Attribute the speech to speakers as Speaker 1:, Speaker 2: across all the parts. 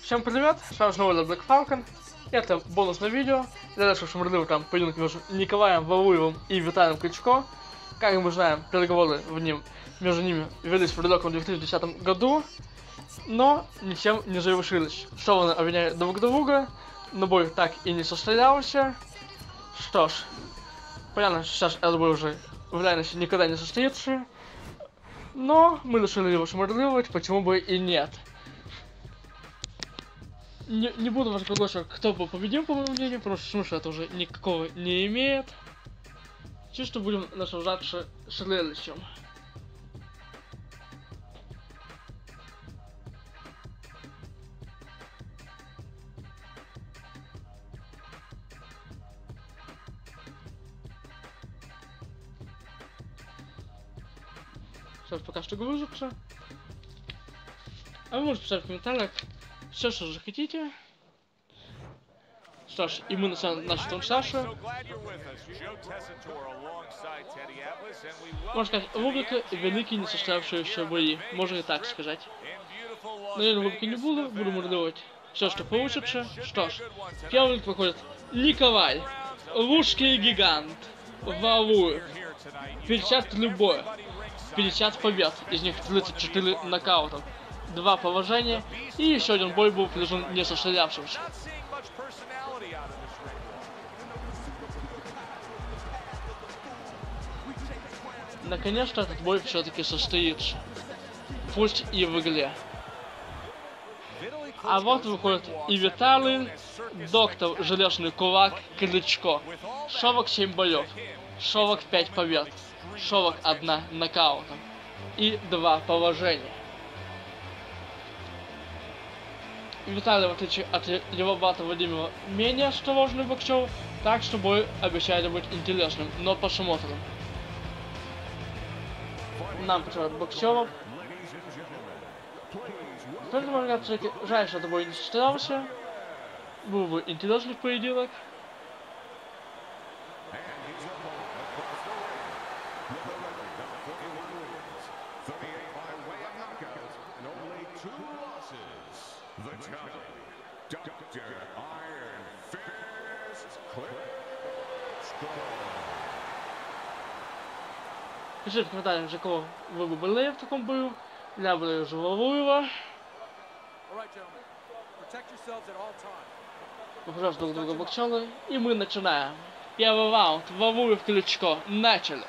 Speaker 1: Всем привет, с вами снова Black Falcon. Это бонусное видео для нашего шумерливого там поединок между Николаем Валуевым и Виталием Кличко. Как мы знаем, переговоры между ними велись в далеком 2010 году, но ничем не завершились. Стороны обвиняют друг друга, но бой так и не состоялся. Что ж, понятно, сейчас этот бой уже в реальности никогда не состоится, но мы решили его шумерливать, почему бы и нет. Не буду вас приглашать, кто бы победил, по моему мнению, потому что смысла это уже никакого не имеет. Чисто будем наслаждаться зрелищем. Сейчас пока что грузится. А вы можете писать в комментариях все, что захотите. Что ж, и мы начинаем наш тон Саша. Можно сказать, рубрика «Великие несостоявшиеся бои». Можно и так сказать. Но я рубрики не буду мордовать. Все, что получится. Что ж, первый ряд выходит Николай, русский гигант, Валуев. 53 боя, 50 побед, из них 34 нокаутов, 2 поражения, и еще один бой был признан несостоявшимся. Наконец-то этот бой все-таки состоится, пусть и в игле. А вот выходит и Виталий, доктор Железный Кулак Кличко. 47 боев, 45 побед, 41 нокаутом и 2 поражения. Виталий, в отличие от его брата Владимира, менее осторожный боксер, так что бой обещает быть интересным, но посмотрим. Нам против боксеров. Поэтому, ребят, жаль, что этот бой не состоялся. Был бы интересный поединок. Пишите в комментариях, за кого вы бы были в таком бою. Я бы за Валуева. Пожалуйста, друг друга боксеры. И мы начинаем. Первый раунд. Валуев Кличко. Начали.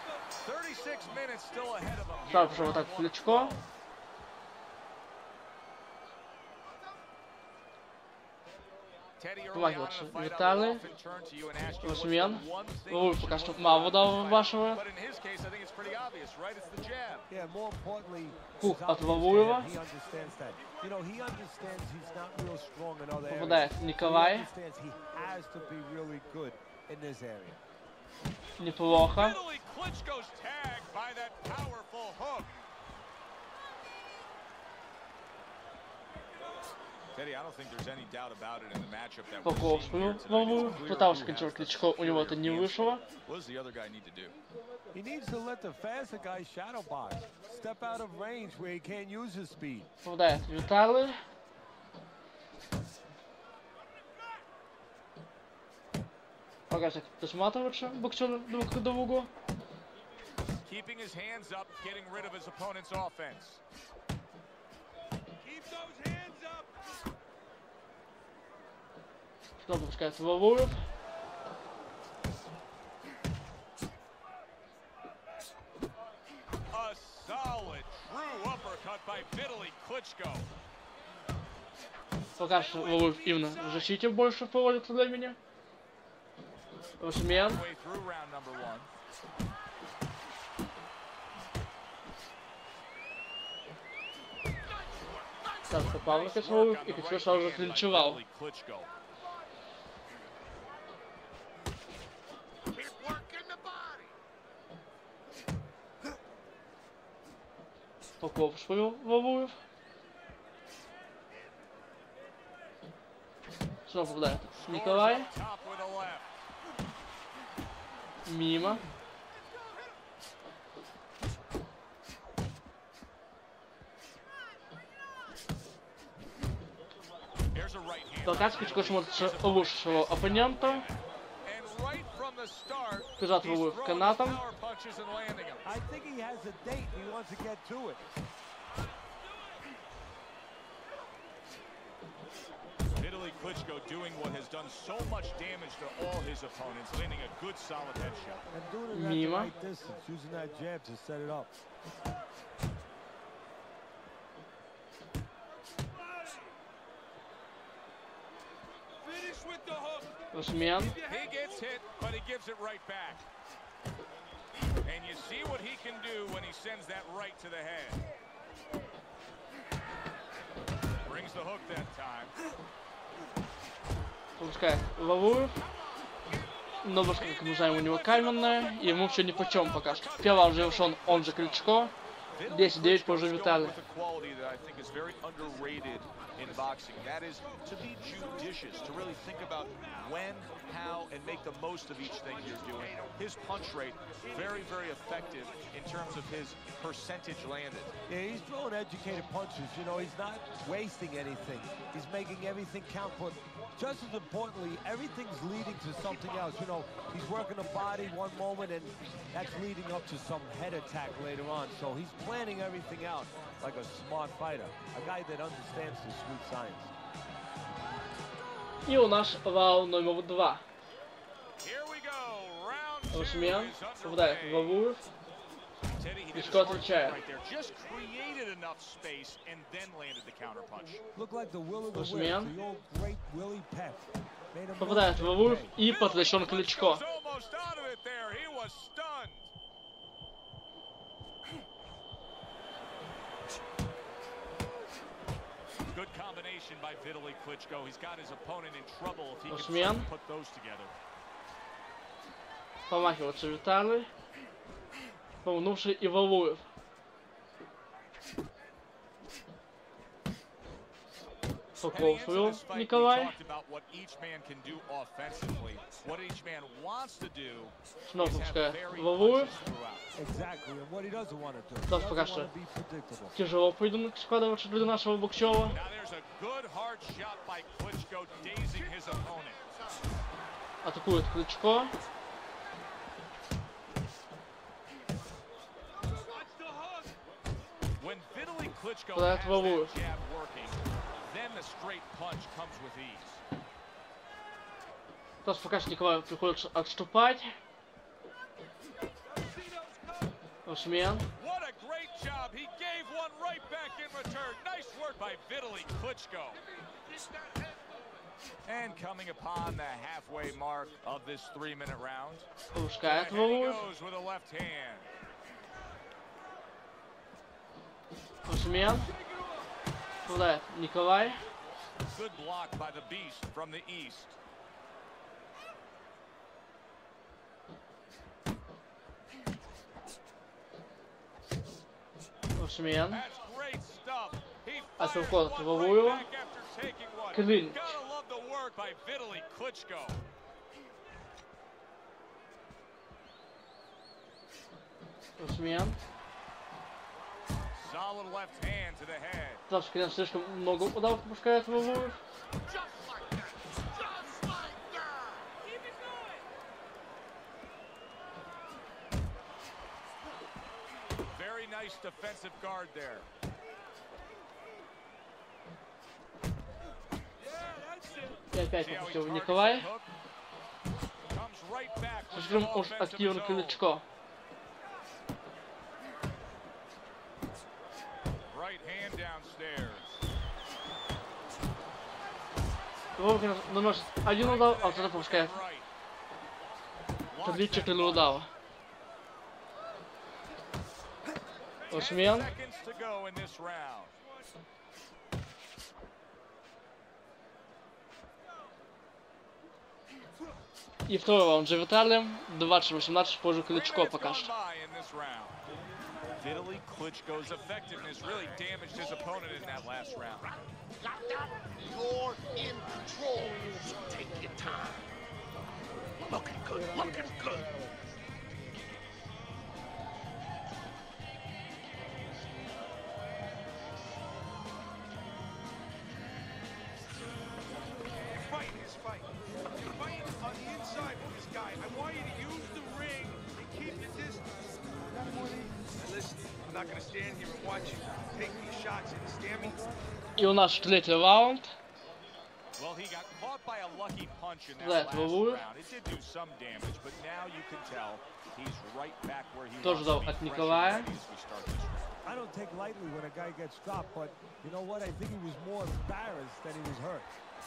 Speaker 1: Сразу пошел вот так Кличко. Вмахиваться Виталий. Размен. Валуев пока что мало дал вашего. Хук от Валуева. Попадает Николай. Неплохо. Поковскую Валуев. Пытался кончать Кличко, у него это не вышло.
Speaker 2: He needs to let the faster guy shadow box. Step out of range where he can't use his speed.
Speaker 1: Попадает Виталий. Пока что досматриваются боксеры друг к другу.
Speaker 3: Keeping his hands up, getting rid of his opponent's offense. Keep those hands up.
Speaker 1: Что допускает Валуев? Пока что Валуев именно в защите больше проводит времени. Размен. Так, попал на Валуев, и Кличко сразу же клинчевал. Покоп свою Валуев. Снова попадает Николай. Мимо.
Speaker 3: There's a right hand.
Speaker 1: Толкать Кличко сможет лучше своего оппонента.
Speaker 3: And right from the start,
Speaker 1: Бежать
Speaker 3: he's
Speaker 1: в
Speaker 3: throwing
Speaker 1: канатом.
Speaker 3: power punches and landing them.
Speaker 2: I think he has a date and he wants to get to it.
Speaker 3: Vitaly Klitschko doing what has done so much damage to all his opponents, landing a good solid headshot.
Speaker 2: And doing it at the
Speaker 1: Мимо.
Speaker 2: right distance, using that jab to set it up.
Speaker 1: Размен.
Speaker 3: He gets hit, but he gives it right back. And you see what he can do when he sends that right to the head. Brings the hook that time.
Speaker 1: Пропускает Вавуев. Но как мы знаем, у него каменная. И ему все нипочем пока что. Первый уже завершен, он же Кличко. 10-9 позже Виталий.
Speaker 4: In boxing, that is to be judicious, to really think about when, how, and make the most of each thing you're doing. His punch rate, very, very effective in terms of his percentage landed.
Speaker 2: Yeah, he's throwing educated punches. You know, he's not wasting anything. He's making everything count, but just as importantly, everything's leading to something else. You know, he's working the body one moment, and that's leading up to some head attack later on. So he's planning everything out like a smart fighter, a guy that understands the sweet science.
Speaker 1: И у нас раунд номер 2.
Speaker 3: Here we go. Round two
Speaker 1: Размен.
Speaker 3: is
Speaker 1: Попадает
Speaker 3: underway.
Speaker 1: Вавуев.
Speaker 3: Teddy, he did a
Speaker 1: Кличко
Speaker 3: smart thing
Speaker 1: отвечает.
Speaker 3: right there. Just created enough space and then landed the counter punch.
Speaker 2: Look like the will of the
Speaker 1: Размен.
Speaker 2: wisp, the old great Willie Pep. Made him
Speaker 1: Попадает
Speaker 2: look
Speaker 1: Вавуев
Speaker 2: okay.
Speaker 1: и потрясен Кличко.
Speaker 3: Was almost out of it there. He was stunned. Good combination by Vitaly Klitschko. He's got his opponent in trouble if he can
Speaker 1: Размен.
Speaker 3: try to put those together.
Speaker 1: Помахивается Виталий. Помнувший и Вавуев. Покров
Speaker 3: Heading into
Speaker 1: свел
Speaker 3: this fight, we
Speaker 1: Николай.
Speaker 3: talked about what each man can do offensively. What each man wants to do
Speaker 1: Снова
Speaker 3: is have
Speaker 1: пропускает
Speaker 3: varied
Speaker 1: Вавуев.
Speaker 3: punches throughout.
Speaker 2: Exactly, and what he doesn't want to do. He
Speaker 1: Да,
Speaker 2: doesn't
Speaker 1: пока
Speaker 2: want
Speaker 1: что.
Speaker 2: to be predictable.
Speaker 1: Тяжело поединок складывается для нашего Бокчева.
Speaker 3: Now there's a good hard shot by Klitschko, dazing his opponent.
Speaker 1: Атакует Кличко.
Speaker 3: When Vitaly Klitschko
Speaker 1: Попадает
Speaker 3: has
Speaker 1: Вавуев.
Speaker 3: that jab working, then the straight punch comes with ease.
Speaker 1: Сейчас пока что Николаю приходится отступать. Размен.
Speaker 3: What a great job. He gave one right back in return. Nice work by Vitaly Klitschko. And coming upon the halfway mark of this 3-minute round.
Speaker 1: Пропускает
Speaker 3: And he
Speaker 1: Вавуев.
Speaker 3: goes with a left hand.
Speaker 1: Размен. Попадает Николай.
Speaker 3: Good block by the beast from the east.
Speaker 1: Размен.
Speaker 3: That's great stuff. He
Speaker 1: А
Speaker 3: fires
Speaker 1: Савков
Speaker 3: one
Speaker 1: Вавуева.
Speaker 3: right back after taking one.
Speaker 1: Клинч.
Speaker 3: Gotta love the work by Vitaly Klitschko.
Speaker 1: Размен.
Speaker 3: Solid left hand to the head.
Speaker 1: Сейчас, конечно, слишком много ударов пропускает Вавуев.
Speaker 3: Very nice defensive guard there.
Speaker 1: И опять
Speaker 3: See how he
Speaker 1: пропустил
Speaker 3: targets
Speaker 1: Николай.
Speaker 3: that hook? Comes right back with
Speaker 1: Слишком
Speaker 3: no
Speaker 1: уж
Speaker 3: offensive
Speaker 1: активен
Speaker 3: zone.
Speaker 1: Кличко.
Speaker 3: Right hand downstairs.
Speaker 1: Вовремя наносит один удар, а тогда пропускает
Speaker 3: Right.
Speaker 1: по
Speaker 3: Launch that
Speaker 1: 3-4
Speaker 3: punch.
Speaker 1: удара.
Speaker 3: 10
Speaker 1: Размен.
Speaker 3: seconds to go in this round.
Speaker 1: И второй раунд за Виталием. 20-18 в пользу Кличко пока что.
Speaker 3: Vitaly Klitschko's effectiveness really damaged his opponent in that last round.
Speaker 5: You're in control, so take your time. Looking good, looking good. not gonna stand here and watch you take these shots, you understand me?
Speaker 1: И у нас третий раунд.
Speaker 4: Well, he got caught by a lucky punch in that
Speaker 1: That
Speaker 4: last
Speaker 1: will
Speaker 4: round. It did do some damage, but now you can tell he's right back where he
Speaker 1: Тоже
Speaker 4: wants
Speaker 1: дал
Speaker 4: to be,
Speaker 1: от
Speaker 4: fresh and
Speaker 1: Николая.
Speaker 4: ready as we start this round.
Speaker 2: I don't take lightly when a guy gets dropped, but you know what? I think he was more embarrassed than he was hurt.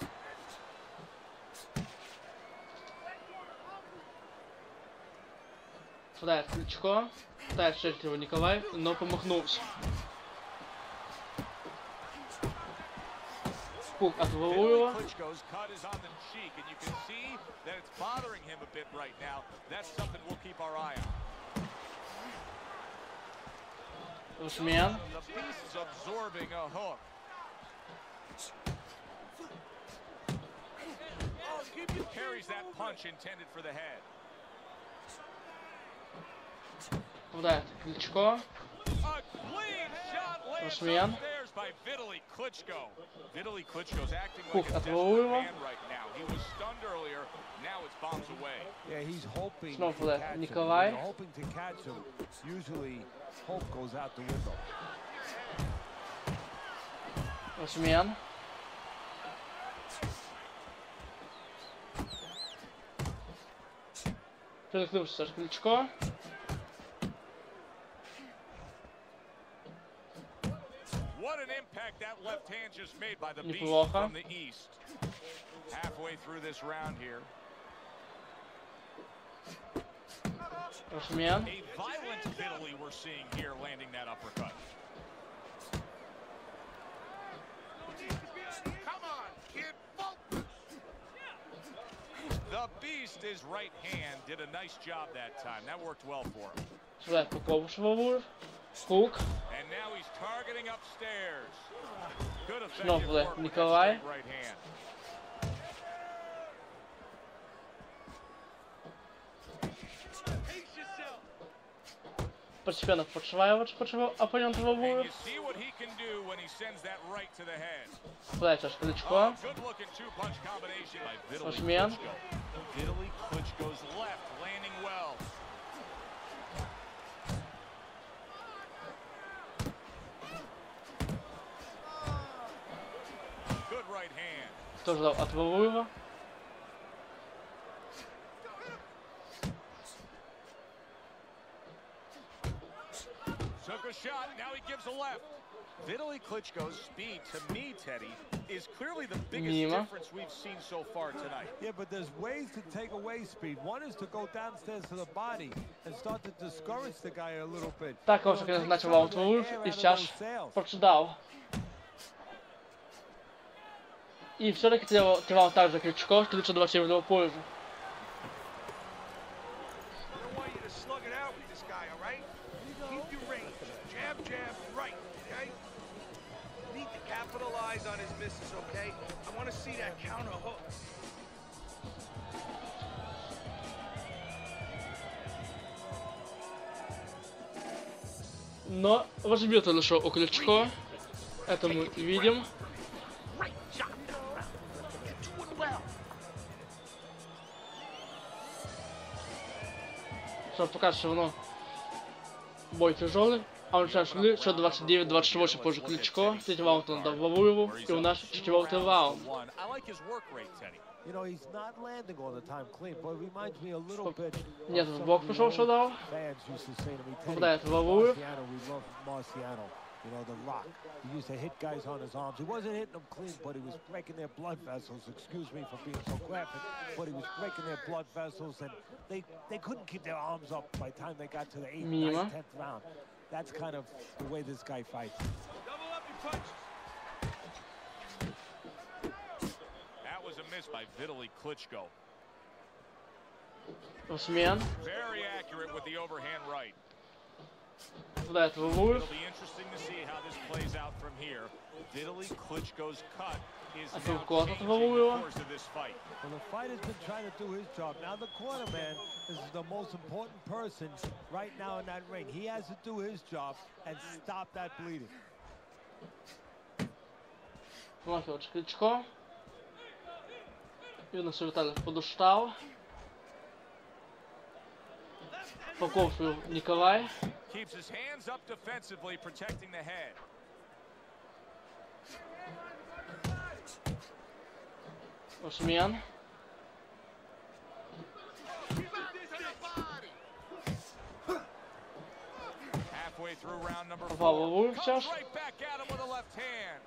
Speaker 1: Вторая Кличко. Вторая третьего Николай, но помахнулся. Хук от Валуева.
Speaker 4: Klitschko's cut is on the cheek, and you can see that it's bothering him a bit right now. That's something we'll keep our eye on.
Speaker 1: Русмиян.
Speaker 4: The beast's absorbing a hook. Carries that punch intended for the head.
Speaker 1: Попадает Кличко.
Speaker 4: A clean shot lands
Speaker 1: Русмиян.
Speaker 4: upstairs by Vitaly Klitschko. Vitaly Klitschko's acting
Speaker 1: Хук
Speaker 4: like a
Speaker 1: от
Speaker 4: desperate
Speaker 1: Валуева.
Speaker 4: man right now. He was stunned earlier. Now it's bombs away.
Speaker 2: Yeah, he's hoping
Speaker 1: Снова
Speaker 2: to
Speaker 1: попадает
Speaker 2: catch him.
Speaker 1: Николай.
Speaker 2: When you're hoping to catch him, usually hope goes out the window.
Speaker 1: Русмиян. Перекрылся Кличко.
Speaker 4: What an impact that left hand just made by the beast
Speaker 1: Неплохо.
Speaker 4: from the east. Halfway through this round here.
Speaker 1: Русмиян.
Speaker 4: A violent Vitaly we're seeing here landing that uppercut.
Speaker 5: Come on, kid, focus!
Speaker 4: The beast, his right hand, did a nice job that time. That worked well for him.
Speaker 1: Попадает Пуковыш Валуев. Хук.
Speaker 4: And now he's targeting upstairs. Good
Speaker 1: Снова
Speaker 4: effective
Speaker 1: попадает
Speaker 4: work with
Speaker 1: Николай.
Speaker 4: that straight right hand.
Speaker 5: Pace yourself!
Speaker 1: Постепенно подшивает оппонента
Speaker 4: And
Speaker 1: Валуев.
Speaker 4: you see what he can do when he sends that right to the head.
Speaker 1: Попадает сейчас
Speaker 4: Oh,
Speaker 1: Кличко.
Speaker 4: good-looking two-punch combination by Vitaly
Speaker 1: Русмиян.
Speaker 4: Klitschko. Vitaly Klitschko's left landing well. Good right hand.
Speaker 1: Тоже дал от Валуева.
Speaker 4: Took a shot, now he gives a left. Vitaly Klitschko's speed, to me, Teddy, is clearly the biggest
Speaker 1: Мимо.
Speaker 4: difference we've seen so far tonight.
Speaker 2: Yeah, but there's ways to take away speed. One is to go downstairs to the body and start to discourage the guy a little bit.
Speaker 1: Так,
Speaker 2: You
Speaker 1: он
Speaker 2: know,
Speaker 1: все
Speaker 2: take
Speaker 1: начал
Speaker 2: some of
Speaker 1: аут
Speaker 2: the
Speaker 1: Валуев.
Speaker 2: air
Speaker 1: И
Speaker 2: out of
Speaker 1: сейчас
Speaker 2: those sails.
Speaker 1: прочитал. И все-таки тревал также Кличко, что лучше 27 в его пользу.
Speaker 5: I don't want you to slug it out with this guy, all right? Keep your range. Jab, jab, right, okay? Need to capitalize on his misses, okay? I want to see that counter hook.
Speaker 1: Но возьмет он еще у Кличко. Это мы видим.
Speaker 5: Right shot. You're doing well.
Speaker 1: Что пока все равно бой тяжелый. А он сейчас счет 29-28 позже Кличко. Третий раунд он дал Валуеву. И у нас четвертый раунд.
Speaker 4: I like his work rate, Teddy.
Speaker 2: You know, he's not landing all the time clean, but it reminds me a little bit of
Speaker 1: Нет,
Speaker 2: some
Speaker 1: в бок
Speaker 2: of the
Speaker 1: пошел, что
Speaker 2: old
Speaker 1: дал.
Speaker 2: fans used to say to me, Teddy,
Speaker 1: Попадает Валуев.
Speaker 2: Marciano, we love Marciano. You know, the Rock. He used to hit guys on his arms. He wasn't hitting them clean, but he was breaking their blood vessels. Excuse me for being so graphic, but he was breaking their blood vessels, and they couldn't keep their arms up by the time they got to the 8th,
Speaker 1: Мимо.
Speaker 2: 9th, 10th round. That's kind of the way this guy fights.
Speaker 5: Double up your punches.
Speaker 4: That was a miss by Vitaly Klitschko.
Speaker 1: Русмиян.
Speaker 4: Very accurate with the overhand right.
Speaker 1: Попадает Валуев.
Speaker 4: It'll be interesting to see how this plays out from here. Vitaly Klitschko's cut is
Speaker 1: А
Speaker 4: now
Speaker 1: тут
Speaker 4: changing
Speaker 1: Валуева.
Speaker 4: the course of this fight.
Speaker 2: Well, the fighter's been trying to do his job. Now the cornerman is the most important person right now in that ring. He has to do his job and stop that bleeding.
Speaker 1: Помахивает Кличко. Видно, что Виталий подустал. Покоцаю Николай.
Speaker 3: Keeps his hands up defensively, protecting the head.
Speaker 1: Осман.
Speaker 3: Halfway through round number 4.
Speaker 1: Вовуев
Speaker 3: Comes
Speaker 1: сейчас.
Speaker 3: right back at him with a left hand.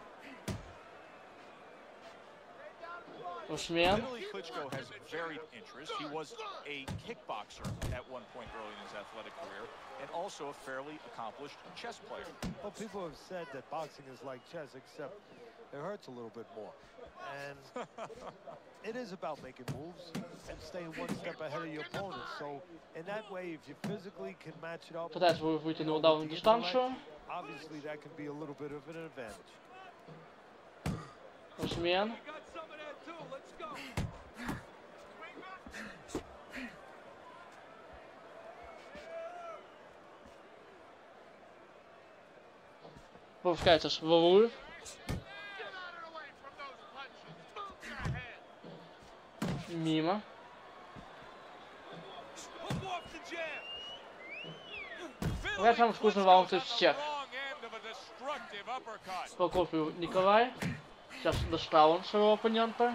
Speaker 1: Осман.
Speaker 4: Vitaly Klitschko has varied interests. He was a kickboxer at one point early in his athletic career, and also a fairly accomplished chess player.
Speaker 2: Well, people have said that boxing is like chess, except it hurts a little bit more. And it is about making moves and staying one step ahead of your opponent. So in that way, if you physically can match it up,
Speaker 1: Пытается выйти на ударную дистанцию.
Speaker 2: obviously that can be a little bit of an advantage.
Speaker 1: Осман.
Speaker 5: Got some of that too. Let's go.
Speaker 1: Пропускается Вовуев. Мимо.
Speaker 5: Hook off the jab.
Speaker 1: Я самый вкусный раунд из всех.
Speaker 3: Wrong end of a destructive uppercut.
Speaker 1: Покоцаю Николай. Сейчас достал он своего оппонента.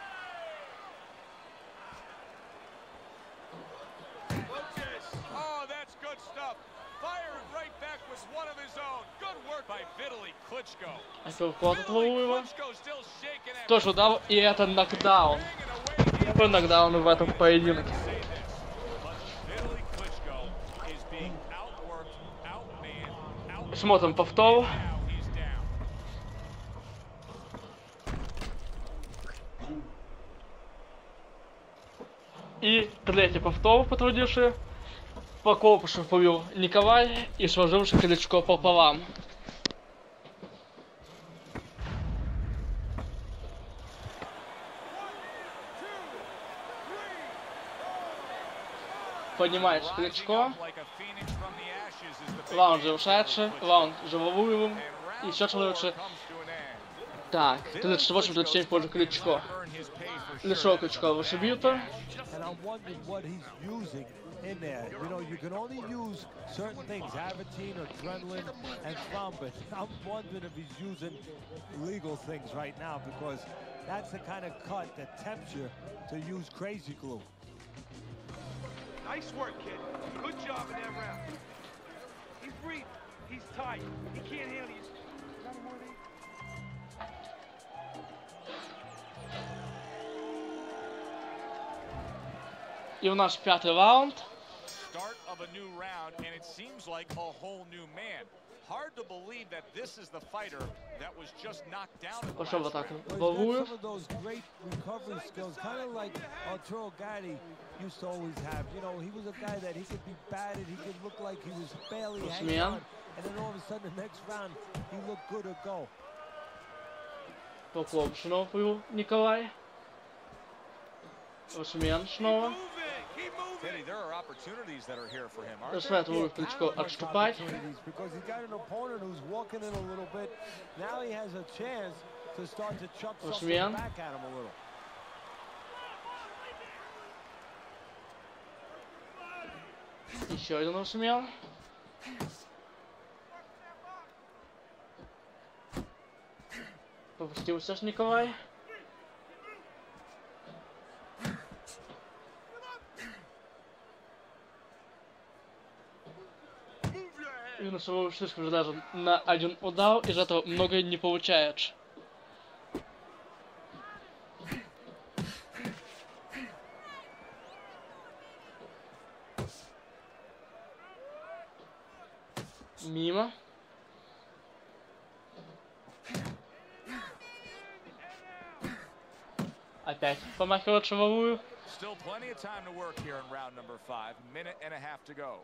Speaker 3: Oh, that's good stuff. Firing right back with one of his own. Good work by Vitaly Klitschko.
Speaker 1: Апперкот от
Speaker 3: Vitaly
Speaker 1: Вовуева.
Speaker 3: Klitschko still shaking that
Speaker 1: Тоже удар, и это нокдаун.
Speaker 3: ring and away he
Speaker 1: Первый нокдаун в этом поединке.
Speaker 3: say this. But Vitaly Klitschko is being outworked, outmanned,
Speaker 1: Смотрим повтор.
Speaker 3: now he's down.
Speaker 1: И третий повтор, потрудивший. Покопышев побил Николай и сложивший Кличко пополам. Поднимается Кличко.
Speaker 3: Like a phoenix from the ashes is the big
Speaker 1: Раунд
Speaker 3: man.
Speaker 1: завершается. Раунд за Вовуевым.
Speaker 3: And
Speaker 1: И
Speaker 3: round
Speaker 1: счет
Speaker 3: 4
Speaker 1: становится
Speaker 3: comes to an end.
Speaker 1: так. 38-37 в пользу Кличко.
Speaker 3: Earn his pay for sure.
Speaker 1: Лишил Кличко вышибито.
Speaker 2: And I'm wondering what he's using in there. You know, you can only use certain things, Aventine, adrenaline, and thrombin. I'm wondering if he's using legal things right now because that's the kind of cut that tempts you to use crazy glue.
Speaker 5: Nice work, kid. Good job in that round. He's breathing. He's tight. He can't handle you. Got him more than
Speaker 1: И у нас пятый раунд.
Speaker 3: Start of a new round, and it seems like a whole new man. Hard to believe that this is the fighter that was just knocked down in the
Speaker 1: Пошел в
Speaker 3: last
Speaker 1: атаку
Speaker 3: round.
Speaker 2: Well, he's got
Speaker 1: Вовуев.
Speaker 2: some of those great recovery skills, kind of like Arturo Gatti used to always have. You know, he was a guy that he could be batted, he could look like he was barely hanging
Speaker 1: Осман.
Speaker 2: on, and then all of a sudden the next round he looked good to go.
Speaker 1: Покопышев побил Николай. Осман снова.
Speaker 5: moving. Keep moving.
Speaker 4: Teddy, there are opportunities that are here for him, aren't there?
Speaker 1: Заставляет Вовуев Кличко отступать.
Speaker 2: Because he's got an opponent who's walking in a little bit. Now he has a chance to start to chuck something
Speaker 1: Осман.
Speaker 2: back at him a little.
Speaker 1: Еще один Осман. Попустил сейчас Николай. И на своего слишком же даже на один удар, из этого многое не получается. Мимо. Опять помахивает шевовую.
Speaker 3: Still plenty of time to work here in round number 5. Minute and a half to go.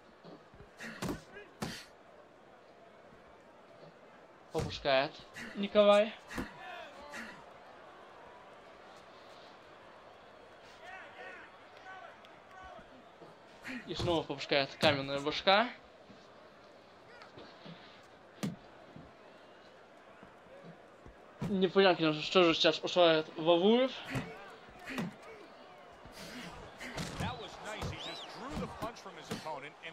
Speaker 1: Попускает Николай. И снова попускает каменная башка. Непонятно, что же сейчас устраивает Вовуев.
Speaker 3: That was nice. He just drew the punch from his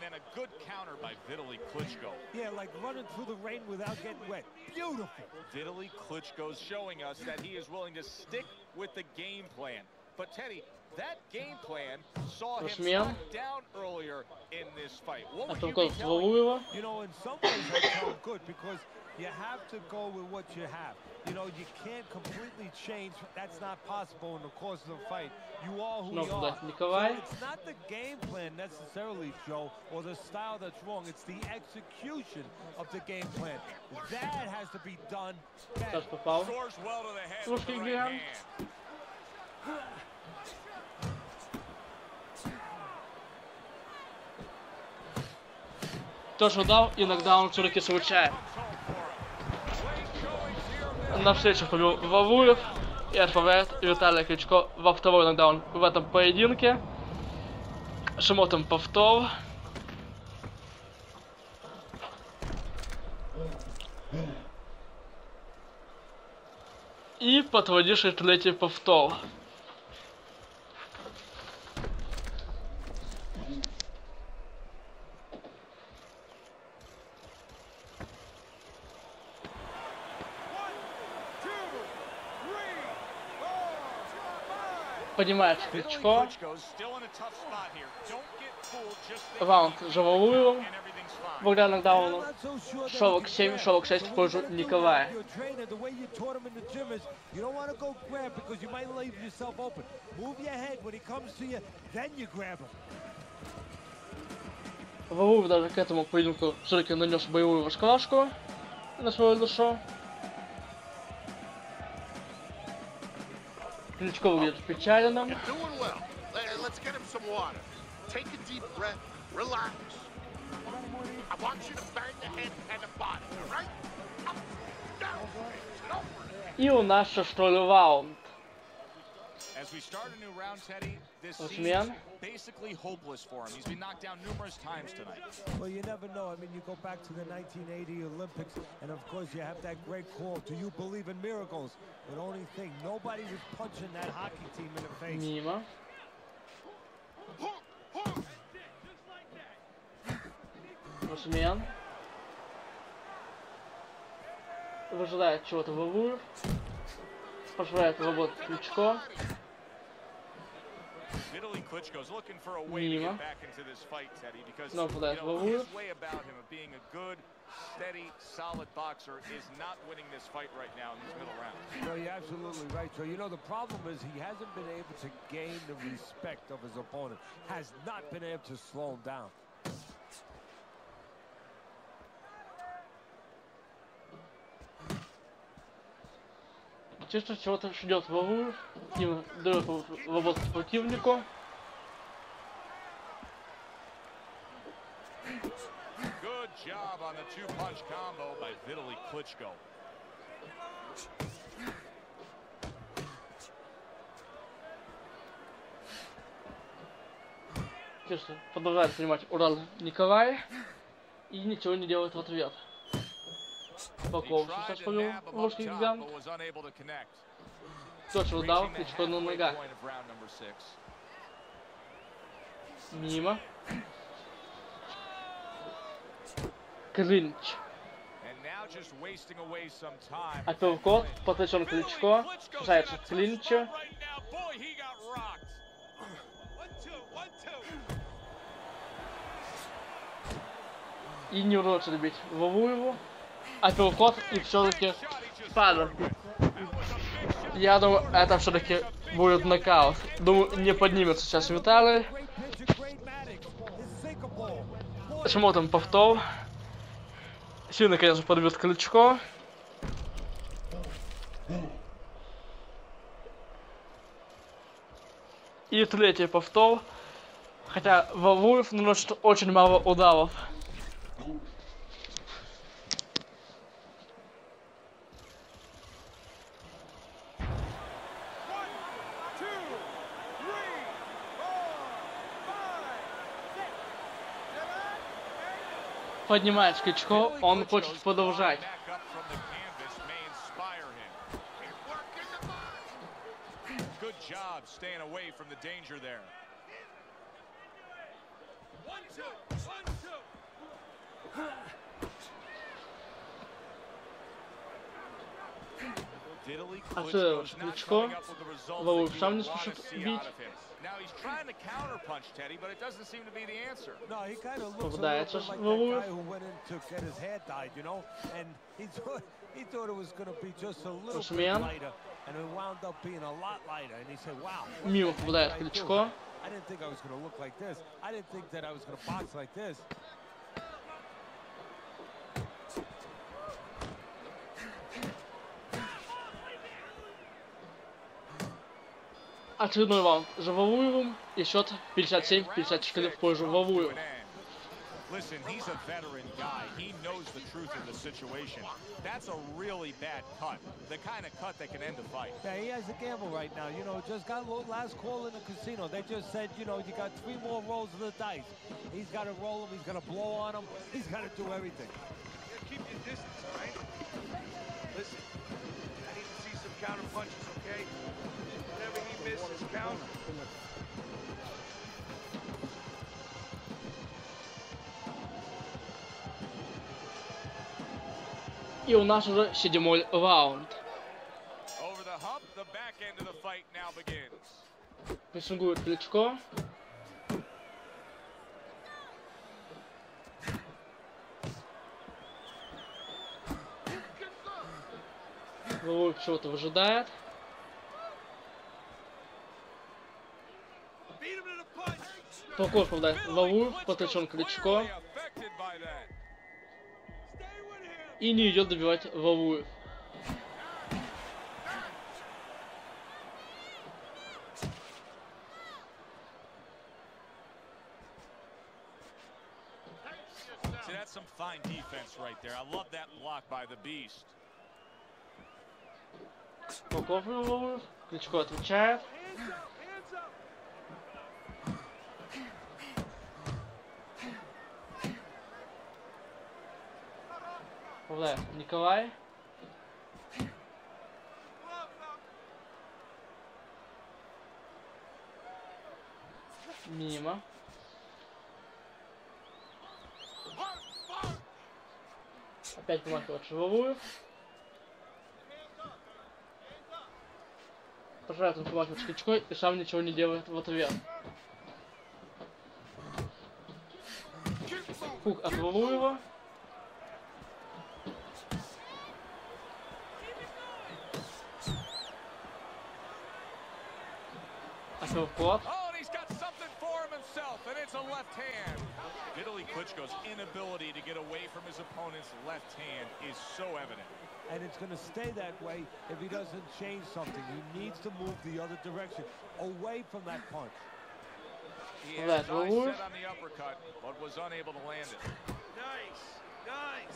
Speaker 3: and then a good counter by Vitaly Klitschko.
Speaker 2: Yeah, like running through the rain without getting wet. Beautiful.
Speaker 3: Vitaly Klitschko's showing us that he is willing to stick with the game plan. But Teddy, that game plan saw him knocked down earlier in this fight. What would you be telling him?
Speaker 2: You know, in some ways I tell him good because you have to go with what you have. You know, you can't completely change. That's not possible in the course of the fight. You are who you are. So it's not the game plan necessarily, Joe, or the style that's wrong. It's the execution of the game plan. That has to be done better.
Speaker 3: Soars well to the head with the right hand.
Speaker 1: Тоже дал, иногда он все-таки случайно. На встречу побил Вавулев и отправляет Виталия Кличко во второй нокдаун в этом поединке. Шмотом повтор. И подводивший третий повтор. Поднимает Кличко. Раунд завалуем. Благодаря нокдауну. Шелок 7, шелок 6 в пользу Николая. Валуев даже к этому поединку все-таки нанес боевую расквашку на свою душу. Кличко выглядит печальным. И у нас шестой раунд.
Speaker 3: As we start a new round, Teddy, this season
Speaker 1: Usman.
Speaker 3: is basically hopeless for him. He's been knocked down numerous times tonight.
Speaker 2: Well, you never know. I mean, you go back to the 1980 Olympics, and of course you have that great call, "Do you believe in miracles?" But only thing, nobody was punching that hockey team in the face.
Speaker 1: Мимо. Усмен. Выжидает чего-то Вавулев. Позволяет работать Кличко.
Speaker 3: Vitaly Klitschko's looking for a way to get back into this fight, Teddy, because
Speaker 1: No,
Speaker 3: you know, his way about him of being a good, steady, solid boxer is not winning this fight right now in these middle rounds.
Speaker 2: No, you're absolutely right, Joe. You know, the problem is he hasn't been able to gain the respect of his opponent. Has not been able to slow him down.
Speaker 1: Чисто чего-то ждет Вавулев. Им дает работать противнику.
Speaker 3: Good job on the two-punch combo by Vitaly Klitschko.
Speaker 1: Чисто продолжает принимать урон Николай. И ничего не делает в ответ. Боков сейчас повел русский гигант. Точно удар, Кличко на ногах. Мимо. Клинч. Апперкот, подключен Кличко. Касается клинча. И не удается добить Вавулеву. Апперкот и все-таки падает. Я думаю, это все-таки будет нокаут. Думаю, не поднимется сейчас Виталий. Смотрим повтор. Сильно, конечно, подбит Кличко. И третий повтор. Хотя Вавулев наносит очень мало ударов. Поднимает Кличко, он хочет продолжать.
Speaker 3: Staying away from the danger there.
Speaker 5: 1, 2, 1,
Speaker 1: А це Кличко. Валуев сам не спешит бить. Попадается Валуев. Усман. Мимо попадает Кличко. Очередной раунд за Валуевым. И счет 57-54 в пользу Валуева.
Speaker 4: Listen, he's a veteran guy. He knows the truth of the situation. That's a really bad cut. The kind of cut that can end a fight.
Speaker 2: Yeah, he has a gamble right now. You know, just got last call in the casino. They just said, you know, you got 3 more rolls of the dice. He's got to roll them. He's got to blow on them. He's got to do everything.
Speaker 5: Keep your distance, all right? Listen, I need to see some counter punches, okay? Whenever he misses, count.
Speaker 1: И у нас уже 7-й раунд. Прессингует Кличко. Валуев чего-то выжидает. Толков попадает Валуев, подключен Кличко. И не идет добивать Валуев.
Speaker 4: See, that's some fine defense right there. I love that block by the Beast.
Speaker 1: Толков на Валуев. Кличко отвечает. Попадает Николай. Мимо. Опять помахивает Валуев. Пожирает он помахивает с Кличко и сам ничего не делает в ответ. Хук от Валуева. Вход.
Speaker 4: Vitaly Klitschko's inability to get away from his opponent's left hand is so evident.
Speaker 2: And it's going to stay that way if he doesn't change something. He needs to move the other direction, away from that punch.
Speaker 4: He had his eyes set on the uppercut, but was unable to land it.
Speaker 5: Nice, nice.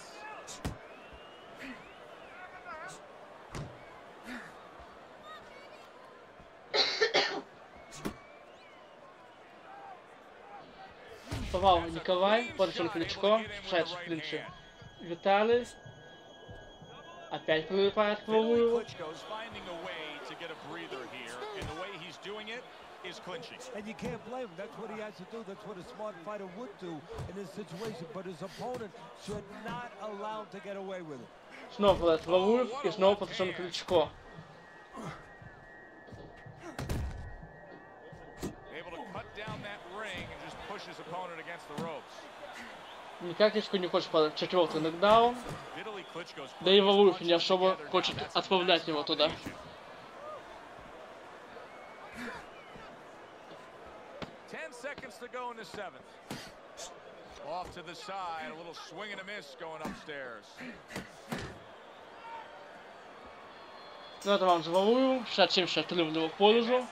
Speaker 1: Попал Николай, подошел Кличко, шедший в клинче. Виталий. Опять прилипает к Валуеву.
Speaker 2: And you can't blame him. That's what he has to do. That's what a smart fighter would do in this situation. But his opponent should not allow him to get away with it.
Speaker 1: Снова попадает Валуев и снова подошел Кличко. Никак Кличко не хочет падать. 4-й нокдаун. Да и Валуев не особо хочет отправлять его туда.
Speaker 4: Seconds to go in the 7th. Off to the side, a little swing and a miss going upstairs.
Speaker 1: Ну это вам за Валуеву. 67-63 в его пользу.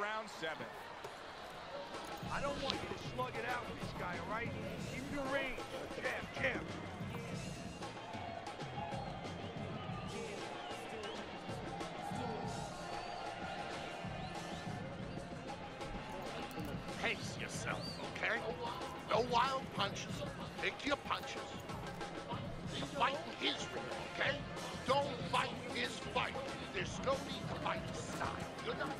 Speaker 6: Pace yourself, okay? No wild punches. Pick your punches. You fight his ring, okay? Don't fight his fight. There's no need to fight his style. You're not.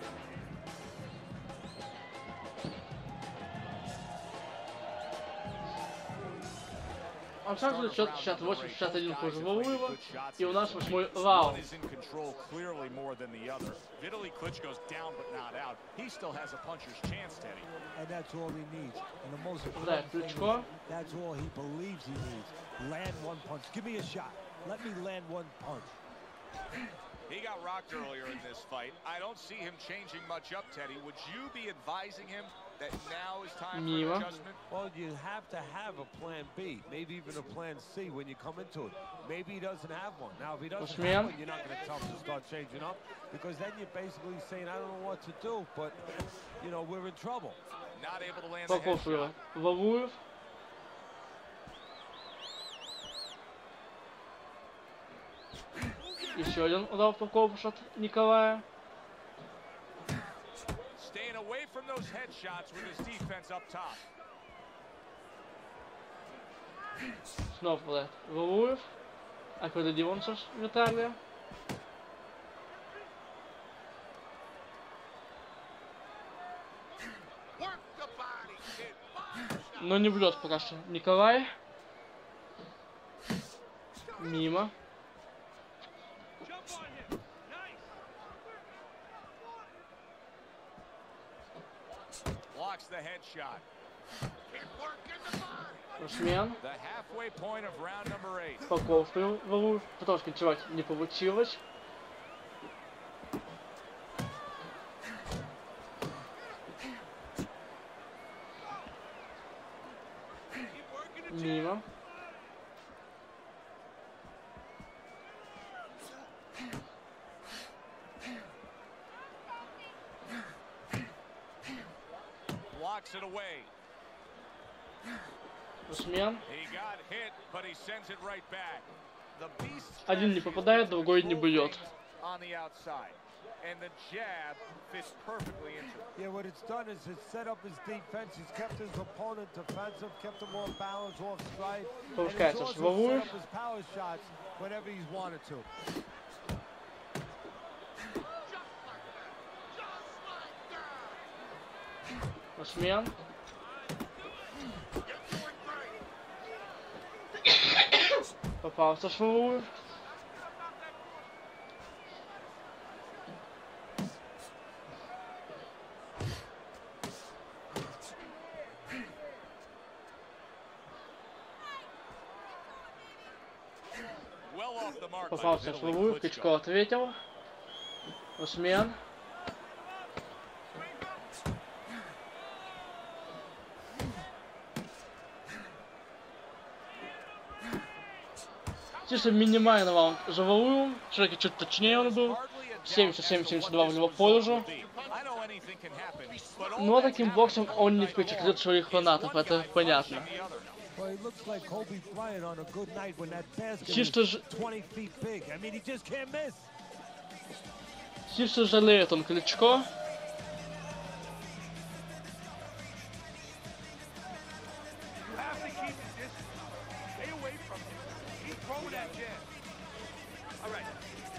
Speaker 1: А в самом счет 68-61 в пользу Валуева. И у нас 8-й раунд.
Speaker 4: Vitaly Klitschko's down but not out. He still has a puncher's chance, Teddy.
Speaker 2: And that's all he needs. And the most
Speaker 1: Да,
Speaker 2: important thing
Speaker 1: Кличко.
Speaker 2: is, that's all he believes he needs. Land one punch. Give me a shot. Let me land one punch.
Speaker 4: He got rocked earlier in this fight. I don't see him changing much up, Teddy. Would you be advising him that now is time for
Speaker 1: Мимо.
Speaker 4: an adjustment?
Speaker 2: Well, you have to have a plan B, maybe even a plan C when you come into it. Maybe he doesn't have one. Now, if he doesn't have one, you're not going to tell him to start changing up, because then you're basically saying, I don't know what to do, but, you know, we're in trouble.
Speaker 4: Not able to land the
Speaker 1: Покофуева.
Speaker 4: headshot.
Speaker 1: Валуев. Еще один удар по корпусу от Николая.
Speaker 4: Staying away from those headshots with his defense up top.
Speaker 1: Снова попадает Валуев. А переди он сейчас Виталия.
Speaker 6: Work the body, kid. Body shot.
Speaker 1: Но не бьет пока что Николай. Мимо.
Speaker 5: Jump on him. Nice.
Speaker 4: Blocks the headshot.
Speaker 6: Keep working the body.
Speaker 1: Русмен.
Speaker 4: The halfway point of round number 8.
Speaker 1: Покофуев Валуев. Пытался кончевать, не получилось.
Speaker 5: Keep working the jab.
Speaker 1: Мимо.
Speaker 4: Blocks it away.
Speaker 1: Русмен.
Speaker 4: He got hit, but he sends it right back. The beast
Speaker 1: Один не попадает, другой не бьет.
Speaker 4: on the outside. And the jab fits perfectly into it.
Speaker 2: Yeah, what it's done is it's set up his defense. He's kept his opponent defensive, kept him off balance, off stride. And he's
Speaker 1: Получается,
Speaker 2: also set
Speaker 1: Валуев.
Speaker 2: up his power shots whenever he's wanted to.
Speaker 1: Русмен.
Speaker 6: You're doing great.
Speaker 1: Попался Валуев.
Speaker 4: Well off the mark by
Speaker 1: Попался
Speaker 4: Vitaly
Speaker 1: Валуев.
Speaker 4: Klitschko.
Speaker 1: Кличко ответил. Русмен. Чисто минимальный раунд за Валуевым. Все-таки чуть точнее он был. 77-72 в него пользу. Но таким боксом он не впечатлит своих фанатов, это понятно.
Speaker 2: Well, he looks like Kobe Bryant on a good night when that basket
Speaker 1: Чисто,
Speaker 2: is 20 feet big. I mean, he just can't miss.
Speaker 1: чисто жалеет он Кличко.
Speaker 5: You have to keep his distance. Stay away from him. Keep throwing that jab. All right.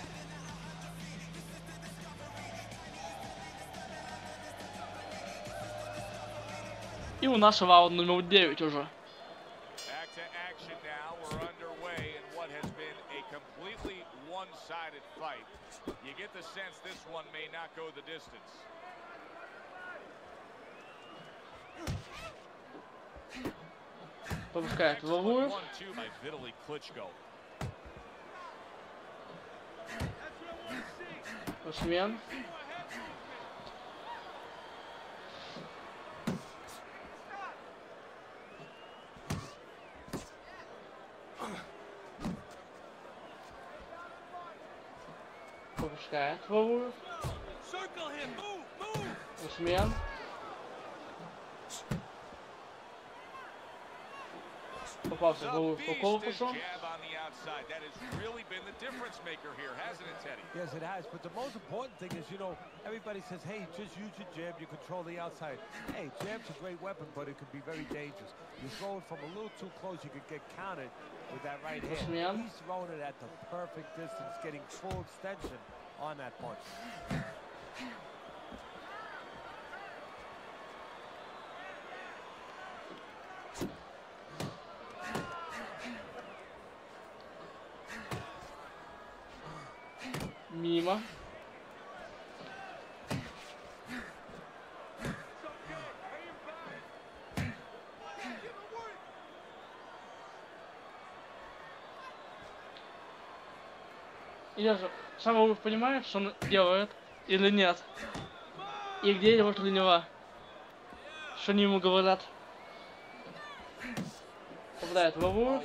Speaker 1: И у нас раунд номер 9 уже.
Speaker 4: Back to action now. We're underway in what has been a completely one-sided fight. You get the sense this one may not go the distance.
Speaker 1: Пропускает Валуев.
Speaker 4: 1-2 by Vitaly Klitschko.
Speaker 1: Русмен. Пропускает Валуев.
Speaker 5: Circle him. Move. Move.
Speaker 1: Русмен. Попался Валуев по корпусу.
Speaker 4: Jab on the outside. That has really been the difference maker here, hasn't it, Teddy?
Speaker 2: Yes, it has. But the most important thing is, you know, everybody says, hey, just use your jab. You control the outside. Hey, jab's a great weapon, but it can be very dangerous. You throw it from a little too close, you could get counted with that right hand.
Speaker 1: Rosmian.
Speaker 2: He's throwing it at the perfect distance, getting full extension on that punch.
Speaker 1: Мимо. И я же сам понимаю, что он делает или нет. И где его тренера. Что они ему говорят. Попадает в лову.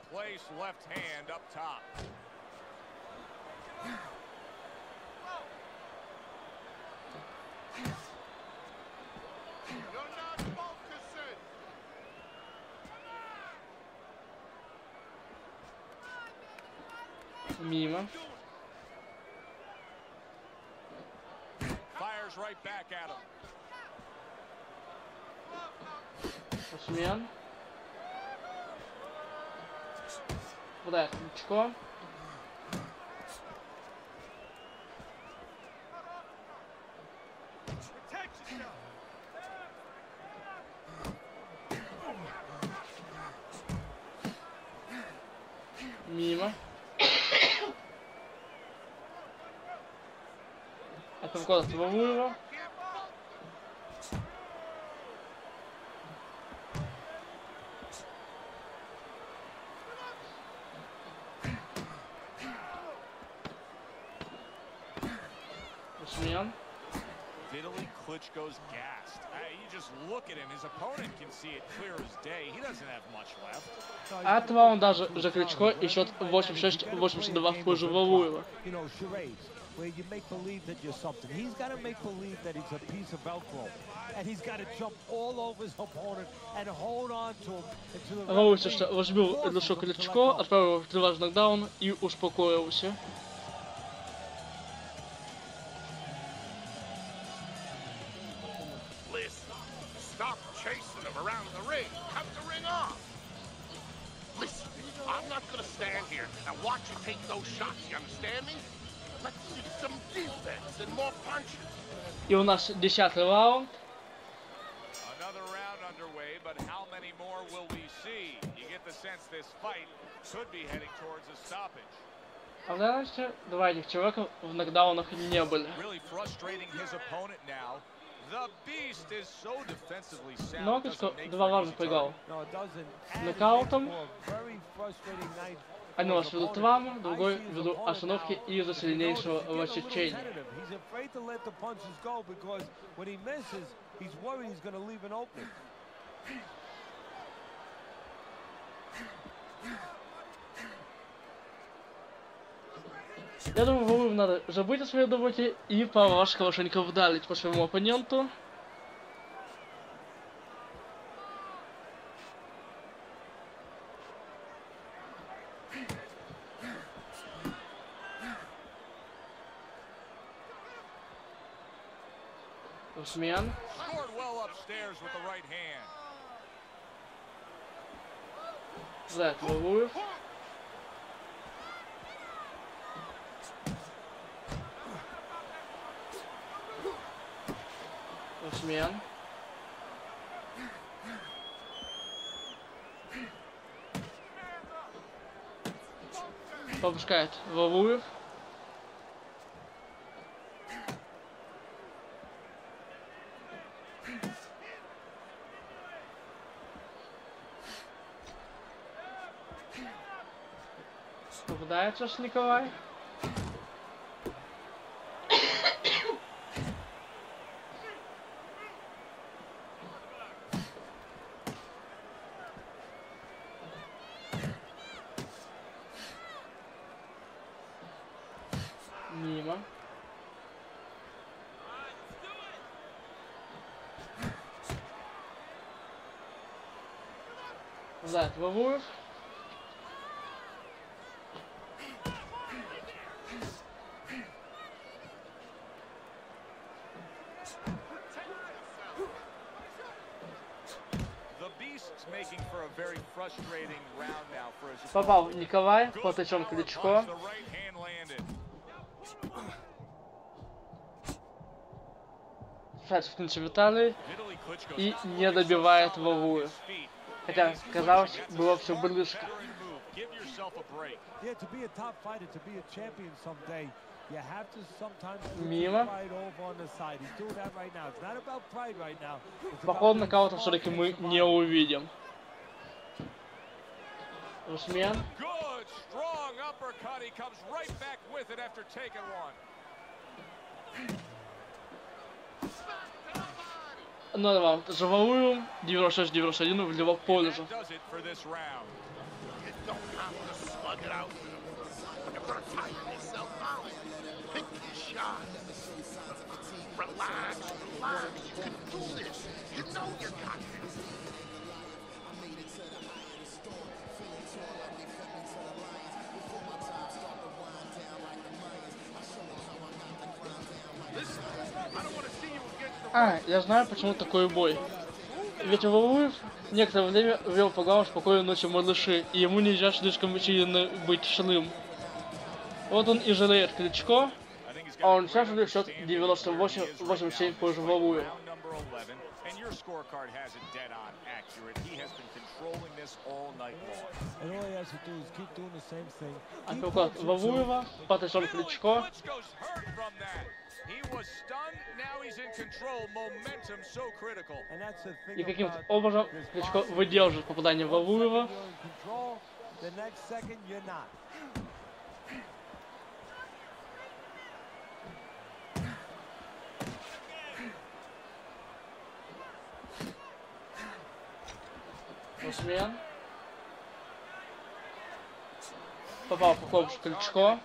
Speaker 1: Мимо. Смен. Попадает Кличко. Мимо. Это вход в Вавуева. Смен.
Speaker 4: Vitaly Klitschko's gassed. You just look at him, his opponent can see it clear as day. He doesn't have much left.
Speaker 1: А от этого он даже за Кличко и счет 86-82 в пользу Вавуева.
Speaker 2: Where you make believe that you're something. He's got to make believe that he's a piece of Velcro. And he's got to jump all over his opponent and hold on to him.
Speaker 1: Вавуев что возьмил душо Кличко, отправил его в тревожный нокдаун и успокоился.
Speaker 6: Stop chasing him around the ring. Cut the ring off. Listen, I'm not gonna stand here and watch you take those shots, you understand me? Let's see some defense and more punches.
Speaker 1: И у нас 10-й раунд.
Speaker 3: Another round underway, but how many more will we see? You get the sense this fight could be heading towards a stoppage.
Speaker 1: А дальше два этих человека в нокдаунах не были.
Speaker 4: Really frustrating his opponent now. The Beast is so defensively sound.
Speaker 1: Но Кличко 2 раза проиграл.
Speaker 2: No, it doesn't.
Speaker 1: Нокаутом.
Speaker 2: Very frustrating night.
Speaker 1: Один раз ввиду травмы, другой ввиду остановки из-за сильнейшего рассечения.
Speaker 2: He's afraid to let the punches go because when he misses, he's worried he's going to leave an opening.
Speaker 1: Я думаю, Вавуеву надо забыть о своей работе и поваш хорошенько вдалить по своему оппоненту. Смен. Зает Вавуев. Смен. Попускает Вавуев. Попадается с Николай. Мимо. Зает Вавуев. Попал Николай, поточен Кличко. Сейчас в клинче Виталий и не добивает Вавуев. Хотя, казалось, было все близко.
Speaker 2: Yeah, to be a top fighter, to be a champion someday, You have to sometimes
Speaker 1: Мимо.
Speaker 2: pride over on the side. He's doing that right now. It's not about pride right now. It's about
Speaker 1: Походу
Speaker 2: being
Speaker 1: нокаута
Speaker 2: smart
Speaker 1: все-таки
Speaker 2: and
Speaker 1: мы
Speaker 2: survive.
Speaker 1: не увидим. Усмен.
Speaker 3: Good, strong uppercut. He comes right back with it after taking one.
Speaker 1: Надо вам живовую 96-91 в Ливерпуле же.
Speaker 3: That does it for this round.
Speaker 6: You don't have to slug it out. You're gonna tire yourself out. Pick your shot. Relax, relax. You can do this. You know you got this.
Speaker 5: Listen, I don't want to see you against the
Speaker 1: А, я знаю, почему такой бой. Ведь Валуев некоторое время вел программу «Спокойной ночи, малыши», и ему нельзя слишком сильно быть шлым. Вот он и жалеет Кличко, а он сейчас уже счет 98-87 в пользу Валуева. Апперкот Валуева, потащен Кличко. И каким-то образом Кличко выдерживает попадание Валуева. Усмен. Попал по корпусу Кличко.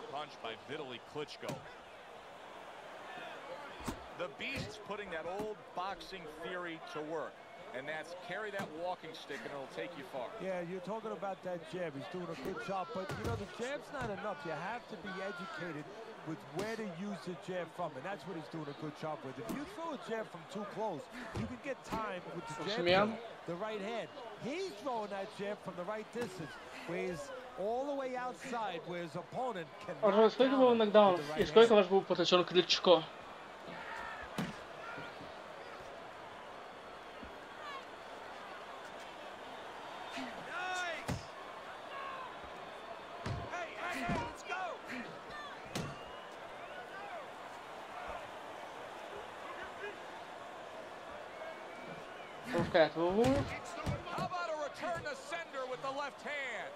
Speaker 3: The Beast's putting that old boxing theory to work, and that's carry that walking stick and it'll take you far.
Speaker 2: Yeah, you're talking about that jab. He's doing a good job, but you know the jab's not enough. You have to be educated with where to use the jab from, and that's what he's doing a good job with. If you throw a jab from too close, you can get time with the jab, the right hand. He's throwing that jab from the right distance, where he's all the way outside, where his opponent can.
Speaker 1: Сколько было нокдаунов и сколько ваш был потащен Кличко? Пропускает Валуев.
Speaker 3: How about a return to sender with the left hand?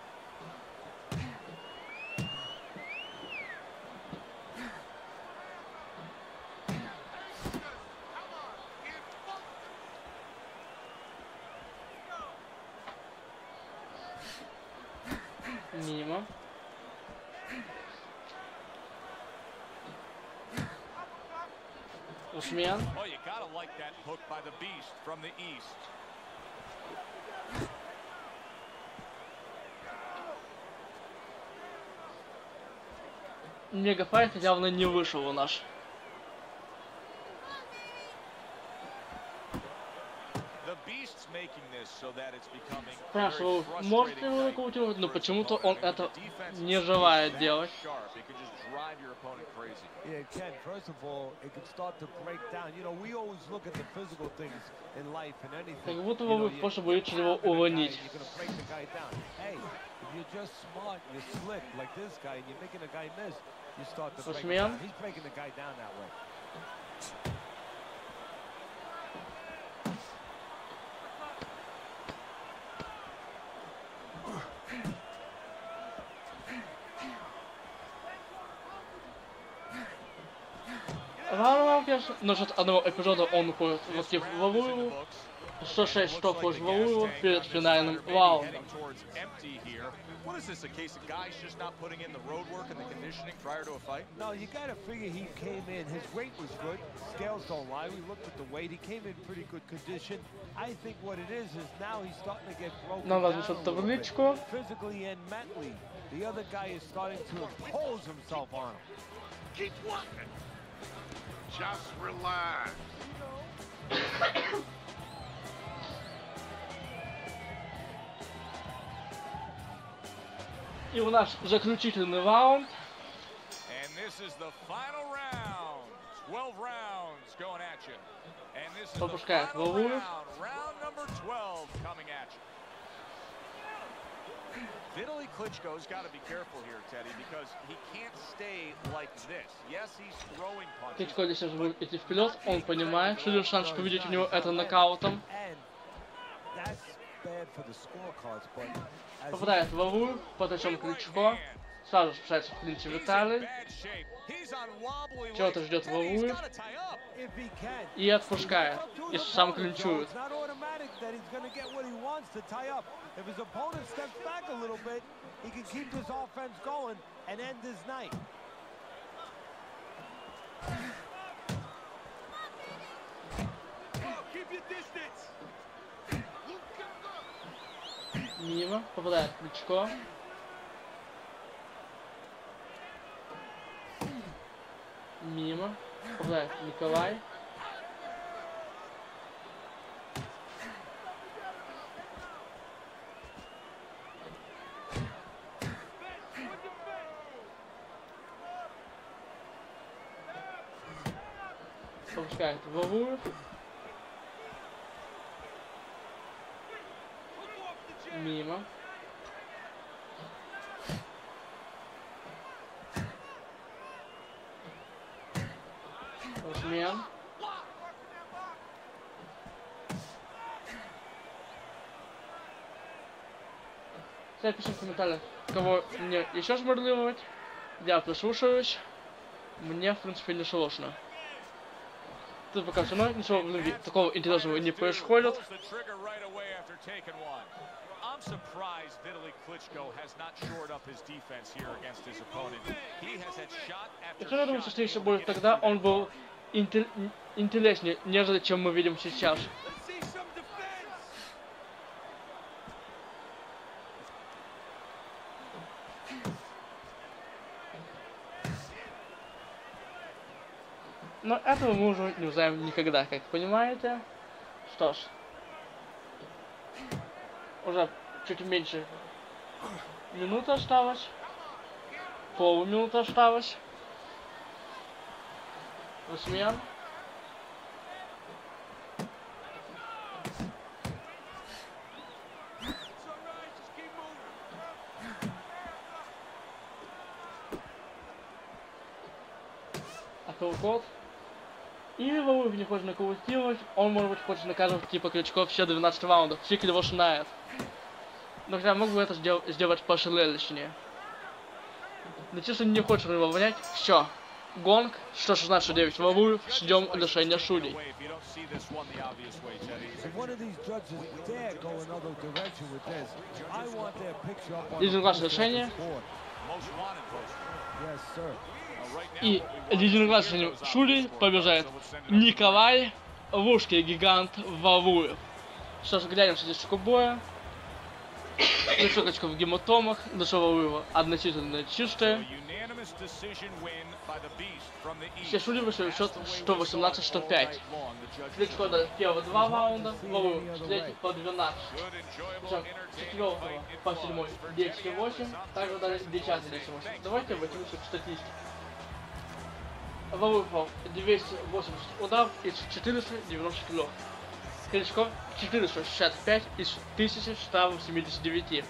Speaker 1: Мимо. Усмен.
Speaker 3: Oh, you gotta like that hook by the Beast from the east.
Speaker 1: Мегафайт явно не вышел у нас. Спрашивал, может ли его нокаутировать, но почему-то он это не желает делать.
Speaker 2: Yeah, Ken, first of all, it can start to break down. You know, we always look at the physical things in life and anything.
Speaker 1: Как будто бы просто боится его уронить.
Speaker 2: You're gonna break the guy down. Hey, if you're just smart, you're slick like this guy, and you're making a guy miss, you start to break him down. He's breaking the guy down that way.
Speaker 1: Насчет одного эпизода он уходит в актив Валуеву. 106 штрафов Валуеву перед финальным раундом.
Speaker 4: What is this, a case of guys just not putting in the road work and the conditioning prior to a fight?
Speaker 2: No, you got to figure he came in. His weight was good. Scales don't lie. We looked at the weight. He came in pretty good condition. I think what it is now he's starting to get broken down a little bit, physically and mentally. The other guy is starting to impose himself on him.
Speaker 6: Keep working. Just relax.
Speaker 1: И у нас заключительный раунд.
Speaker 3: And this is the final round. 12 rounds going at you. And this is the final round. Round number 12 coming at you.
Speaker 4: Vitaly Klitschko's got to be careful here, Teddy, because he can't stay like this. Yes, he's throwing punches.
Speaker 1: Кличко здесь уже будет идти вперед, он понимает, что шанс победить у него это нокаутом. Попадает в аву, потом Кличко. Сразу спускается в клинче Виталий. Чего-то ждет в аву. И отпускает. И сам клинчует. Мимо, попадает Кличко. Мимо, попадает Николай. Пропускает Вавуев. Мимо. Размен. Сейчас пишем в комментариях, кого мне еще жмурливать. Я прислушаюсь. Мне, в принципе, не сложно. Тут пока все равно ничего такого интересного не происходит.
Speaker 4: I'm surprised Vitaly Klitschko has not shored up his defense here against his opponent. He has had shot after shot.
Speaker 1: Я думаю, что встреча будет тогда, он был интереснее, нежели чем мы видим сейчас. Но этого мы уже не узнаем никогда, как понимаете. Что ж. Уже чуть меньше минуты осталось. Полминуты осталось. Размен. Апперкот. И Вавуев не хочет нокаутировать, он, может быть, хочет наказывать типа Кличко все 12 раундов, фиг его знает. Но хотя мог бы это сделать пошелелищнее. Но честно не хочет его вонять, все. Гонг, 116-9 Вавуев, ждем решения судей. Единогласное решение. И единогласным судей побеждает Николай, русский гигант Вавуев. Что ж, глянем статистику боя. Лицо Кличко в гематомах, лицо Вавуева относительно чистое. Все судьи вышли в счет 118-105. Кличко дал первые 2 раунда, Вавуев с 3 по 12. Причем с 4 по 7 10-8, также дали 10-10-8. Давайте возьмем к статистике. Вавуев 280 ударов из 494. Кличко 465 из 1179.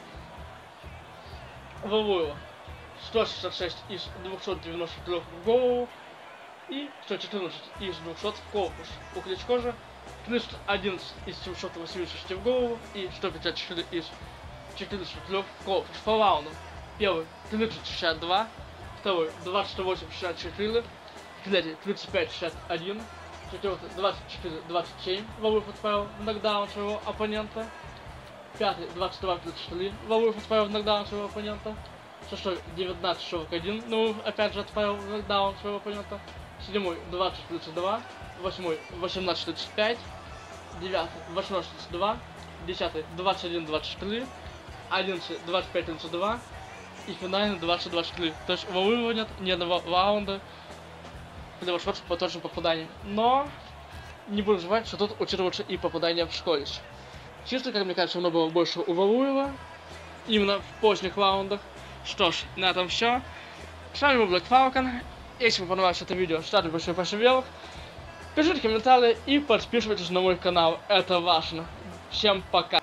Speaker 1: Вавуева 166 из 293 в голову и 114 из 200 в корпус. У Кличко же 311 из 786 в голову и 154 из 403 в корпус. По раундам. Первый 30-62, второй 28-64, третий 35-61, четвертый 24-27, Вавуев отправил в нокдаун своего оппонента, пятый 22-34, Вавуев отправил в нокдаун своего оппонента, шестой 19-41, Вавуев опять же отправил в нокдаун своего оппонента, седьмой 20-32, восьмой 18-35, девятый 18-32, десятый 21-24, 11 25-32 и финальный 20-24. То есть у Вавуева нет ни одного раунда превосходства по точным попаданиям. Но не буду забывать, что тут учитываются и попадания в скорость. Чисто, как мне кажется, оно было больше у Вавуева, именно в поздних раундах. Что ж, на этом все. С вами был Black Falcon. Если вам понравилось это видео, ставьте большой палец вверх, пишите комментарии и подписывайтесь на мой канал. Это важно. Всем пока.